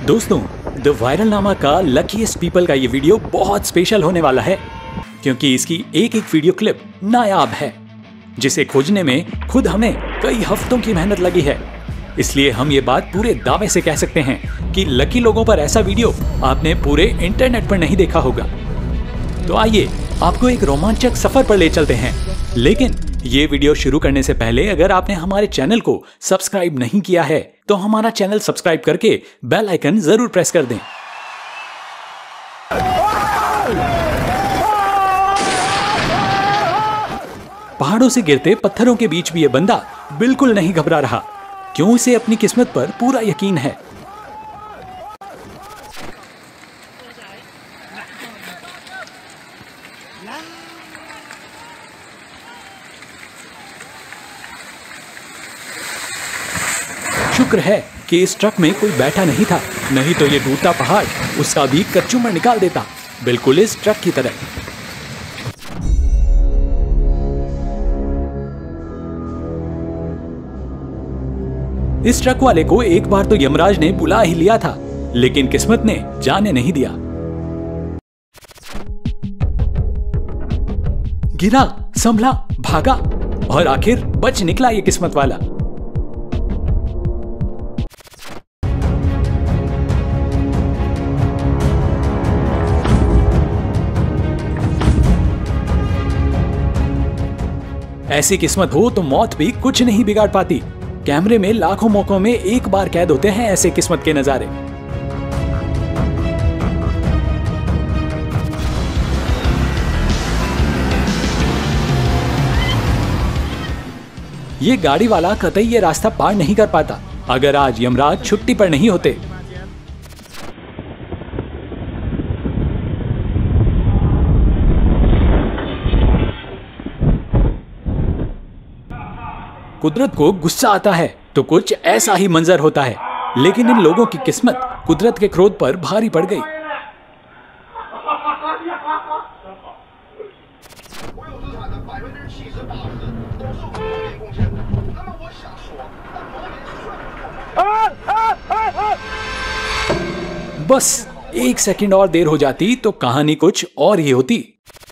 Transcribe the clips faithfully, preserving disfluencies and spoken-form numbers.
दोस्तों, the viral नामा का लकीएस्ट पीपल का ये वीडियो बहुत स्पेशल होने वाला है क्योंकि इसकी एक एक वीडियो क्लिप नायाब है जिसे खोजने में खुद हमें कई हफ्तों की मेहनत लगी है। इसलिए हम ये बात पूरे दावे से कह सकते हैं कि लकी लोगों पर ऐसा वीडियो आपने पूरे इंटरनेट पर नहीं देखा होगा। तो आइए आपको एक रोमांचक सफर पर ले चलते हैं। लेकिन ये वीडियो शुरू करने से पहले अगर आपने हमारे चैनल को सब्सक्राइब नहीं किया है तो हमारा चैनल सब्सक्राइब करके बेल आइकन जरूर प्रेस कर दें। पहाड़ों से गिरते पत्थरों के बीच भी ये बंदा बिल्कुल नहीं घबरा रहा। क्यों? इसे अपनी किस्मत पर पूरा यकीन है। शुक्र है कि इस ट्रक में कोई बैठा नहीं था, नहीं तो ये टूटता पहाड़ उसका भी कच्चूमर निकाल देता, बिल्कुल इस ट्रक की तरह। इस ट्रक वाले को एक बार तो यमराज ने बुला ही लिया था, लेकिन किस्मत ने जाने नहीं दिया। गिरा, संभला, भागा और आखिर बच निकला ये किस्मत वाला। ऐसी किस्मत हो तो मौत भी कुछ नहीं बिगाड़ पाती। कैमरे में लाखों मौकों में एक बार कैद होते हैं ऐसे किस्मत के नजारे। ये गाड़ी वाला कतई ये रास्ता पार नहीं कर पाता अगर आज यमराज छुट्टी पर नहीं होते। कुदरत को गुस्सा आता है तो कुछ ऐसा ही मंजर होता है, लेकिन इन लोगों की किस्मत कुदरत के क्रोध पर भारी पड़ गई। बस एक सेकंड और देर हो जाती तो कहानी कुछ और ही होती।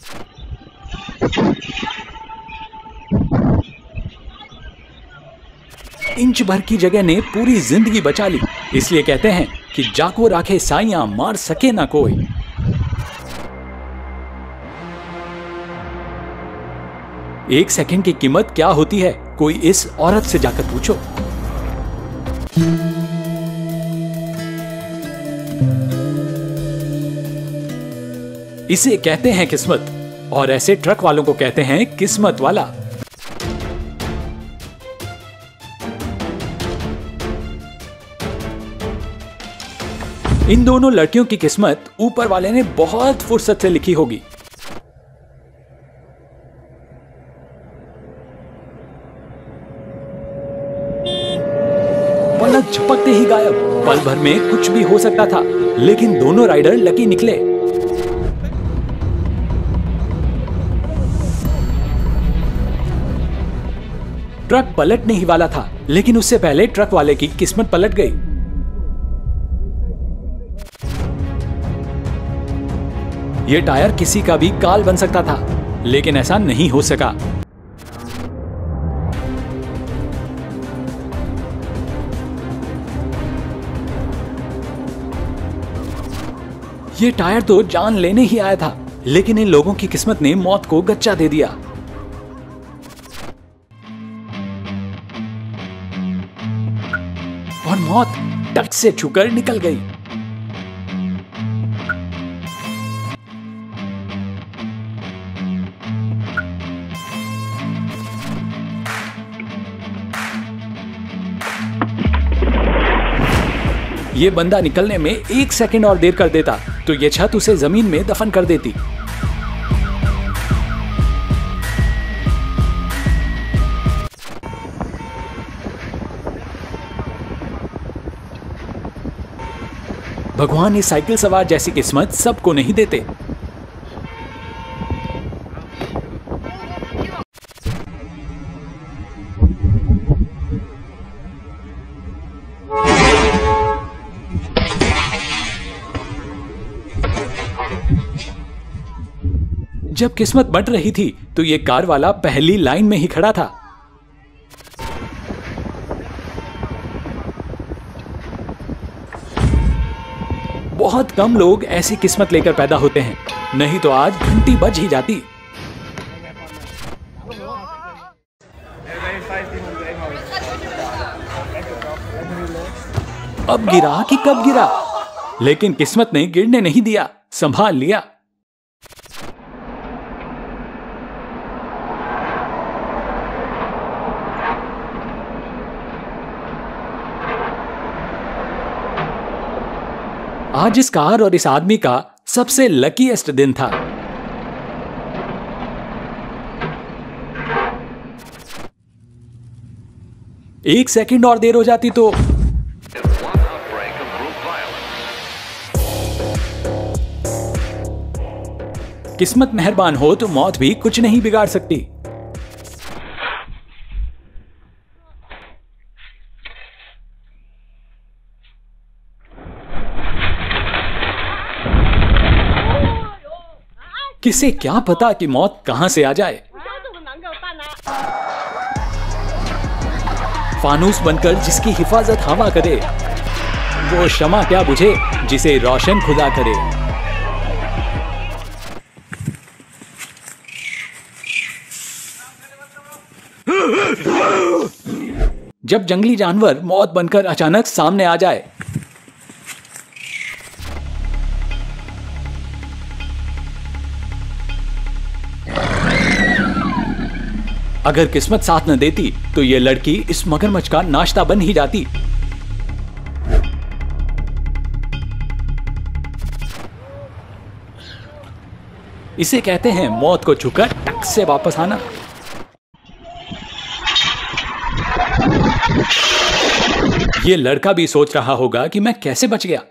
इंच भर की जगह ने पूरी जिंदगी बचा ली। इसलिए कहते हैं कि जाको राखे साइयां मार सके ना कोई। एक सेकंड की कीमत क्या होती है, कोई इस औरत से जाकर पूछो। इसे कहते हैं किस्मत, और ऐसे ट्रक वालों को कहते हैं किस्मत वाला। इन दोनों लड़कियों की किस्मत ऊपर वाले ने बहुत फुर्सत से लिखी होगी। पलक झपकते ही गायब। पल भर में कुछ भी हो सकता था, लेकिन दोनों राइडर लकी निकले। ट्रक पलटने ही वाला था, लेकिन उससे पहले ट्रक वाले की किस्मत पलट गई। ये टायर किसी का भी काल बन सकता था, लेकिन ऐसा नहीं हो सका। ये टायर तो जान लेने ही आया था, लेकिन इन लोगों की किस्मत ने मौत को गच्चा दे दिया। और मौत टच से छूकर निकल गई। ये बंदा निकलने में एक सेकंड और देर कर देता तो ये छत उसे जमीन में दफन कर देती। भगवान इस साइकिल सवार जैसी किस्मत सबको नहीं देते। जब किस्मत बंट रही थी तो ये कार वाला पहली लाइन में ही खड़ा था। बहुत कम लोग ऐसी किस्मत लेकर पैदा होते हैं, नहीं तो आज घंटी बज ही जाती। अब गिरा कि कब गिरा, लेकिन किस्मत ने गिरने नहीं दिया, संभाल लिया। आज इस कार और इस आदमी का सबसे लकीएस्ट दिन था। एक सेकंड और देर हो जाती तो किस्मत मेहरबान हो तो मौत भी कुछ नहीं बिगाड़ सकती। किसे क्या पता कि मौत कहां से आ जाए। फानूस बनकर जिसकी हिफाजत हवा करे, वो शमा क्या बुझे जिसे रोशन खुदा करे। जब जंगली जानवर मौत बनकर अचानक सामने आ जाए, अगर किस्मत साथ न देती तो यह लड़की इस मगरमच्छ का नाश्ता बन ही जाती। इसे कहते हैं मौत को छूकर टक से वापस आना। ये लड़का भी सोच रहा होगा कि मैं कैसे बच गया।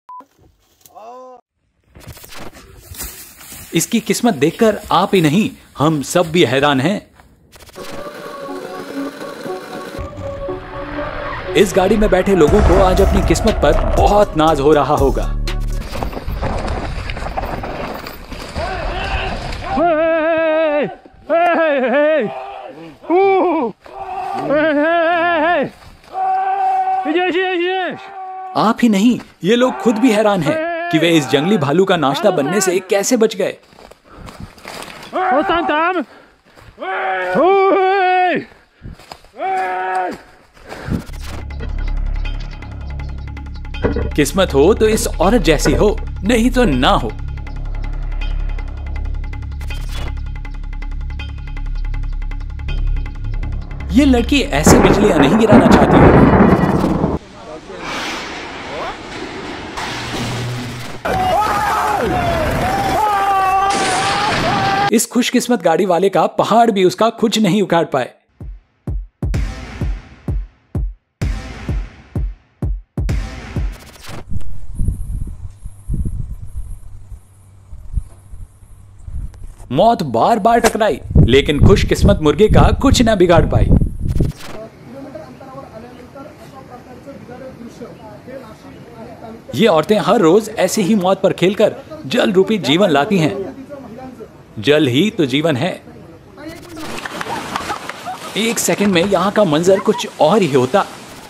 इसकी किस्मत देखकर आप ही नहीं, हम सब भी हैरान हैं। इस गाड़ी में बैठे लोगों को आज अपनी किस्मत पर बहुत नाज हो रहा होगा। आप ही नहीं, ये लोग खुद भी हैरान हैं कि वे इस जंगली भालू का नाश्ता बनने से कैसे बच गए। किस्मत हो तो इस औरत जैसी हो, नहीं तो ना हो। ये लड़की ऐसे बिजलियां नहीं गिराना चाहती। इस खुशकिस्मत गाड़ी वाले का पहाड़ भी उसका कुछ नहीं उखाड़ पाए। मौत बार बार टकराई, लेकिन खुशकिस्मत मुर्गे का कुछ न बिगाड़ पाई। ये औरतें हर रोज ऐसे ही मौत पर खेलकर जल रूपी जीवन लाती हैं। जल ही तो जीवन है। एक सेकंड में यहां का मंजर कुछ और ही होता।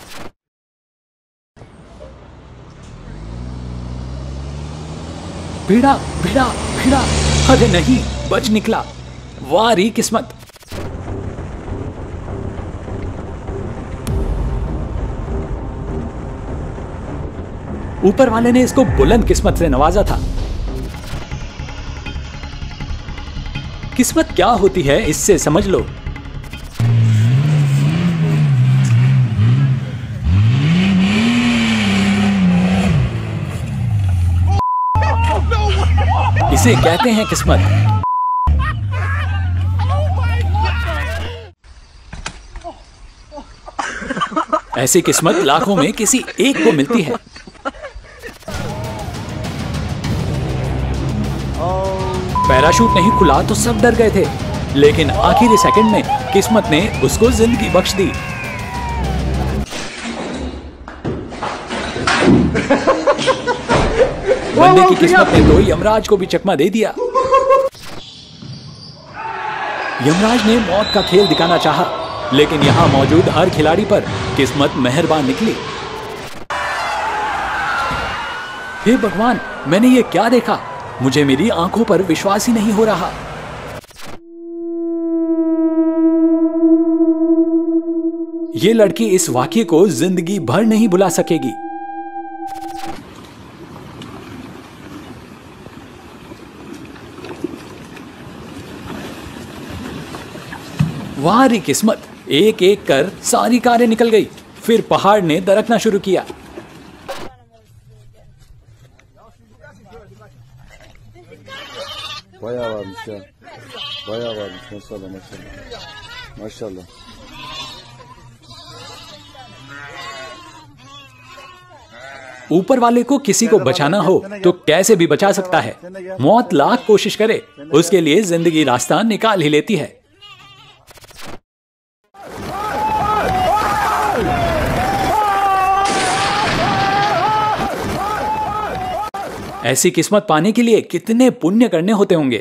भिड़ा भिड़ा भिड़ा, अरे नहीं, बच निकला। वारी किस्मत। ऊपर वाले ने इसको बुलंद किस्मत से नवाजा था। किस्मत क्या होती है इससे समझ लो। इसे कहते हैं किस्मत। ऐसी किस्मत लाखों में किसी एक को मिलती है। पैराशूट नहीं खुला तो सब डर गए थे, लेकिन आखिरी सेकंड में किस्मत ने उसको जिंदगी बख्श दी। बंदे की किस्मत ने तो यमराज को भी चकमा दे दिया। यमराज ने मौत का खेल दिखाना चाहा, लेकिन यहाँ मौजूद हर खिलाड़ी पर किस्मत मेहरबान निकली। हे भगवान, मैंने ये क्या देखा? मुझे मेरी आंखों पर विश्वास ही नहीं हो रहा। ये लड़की इस वाक्य को जिंदगी भर नहीं भुला सकेगी। वाह री किस्मत, एक एक कर सारी कारें निकल गई। फिर पहाड़ ने दरकना शुरू किया। Bayağı varmış ya. Bayağı varmış. Maşallah maşallah. Maşallah. ऊपर वाले को किसी को बचाना हो तो कैसे भी बचा सकता है। मौत लाख कोशिश करे, उसके लिए जिंदगी रास्ता निकाल ही लेती है। ऐसी किस्मत पाने के लिए कितने पुण्य करने होते होंगे।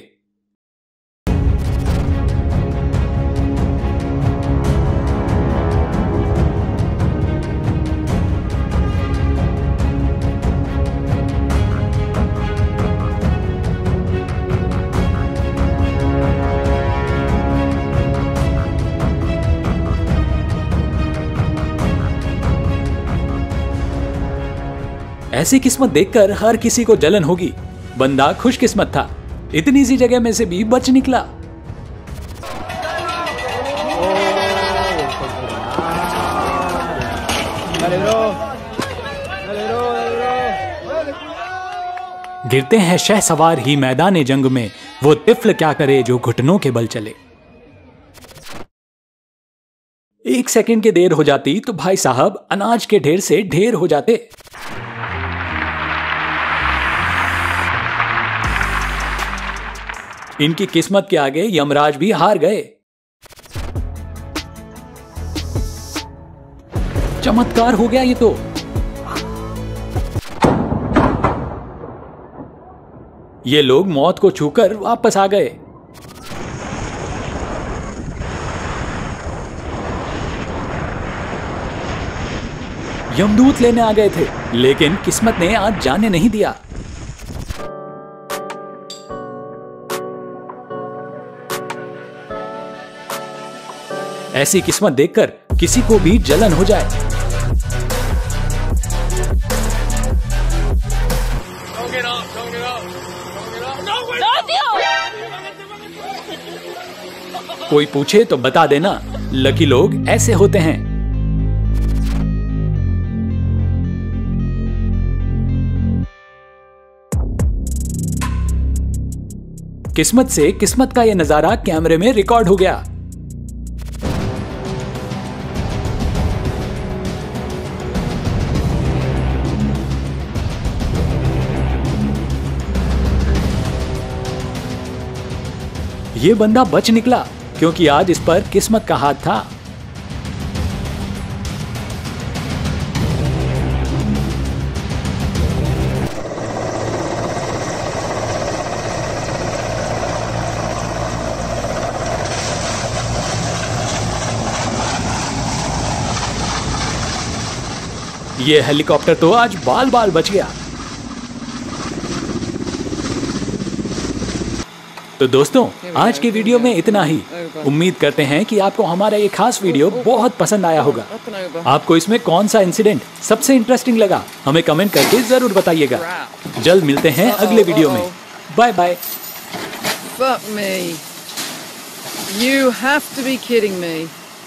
ऐसी किस्मत देखकर हर किसी को जलन होगी। बंदा खुशकिस्मत था, इतनी सी जगह में से भी बच निकला। गिरते हैं शहसवार ही मैदान जंग में, वो तिफल क्या करे जो घुटनों के बल चले। एक सेकंड की देर हो जाती तो भाई साहब अनाज के ढेर से ढेर हो जाते। इनकी किस्मत के आगे यमराज भी हार गए। चमत्कार हो गया ये तो। ये लोग मौत को छूकर वापस आ गए। यमदूत लेने आ गए थे, लेकिन किस्मत ने आज जाने नहीं दिया। ऐसी किस्मत देखकर किसी को भी जलन हो जाए। कोई पूछे तो बता देना, लकी लोग ऐसे होते हैं। किस्मत से किस्मत का यह नजारा कैमरे में रिकॉर्ड हो गया। ये बंदा बच निकला क्योंकि आज इस पर किस्मत का हाथ था। ये हेलीकॉप्टर तो आज बाल बाल बच गया। तो दोस्तों, आज के वीडियो में इतना ही। उम्मीद करते हैं कि आपको हमारा ये खास वीडियो बहुत पसंद आया होगा। आपको इसमें कौन सा इंसिडेंट सबसे इंटरेस्टिंग लगा, हमें कमेंट करके जरूर बताइएगा। जल्द मिलते हैं अगले वीडियो में। Bye bye. Fuck me. You have to be kidding me.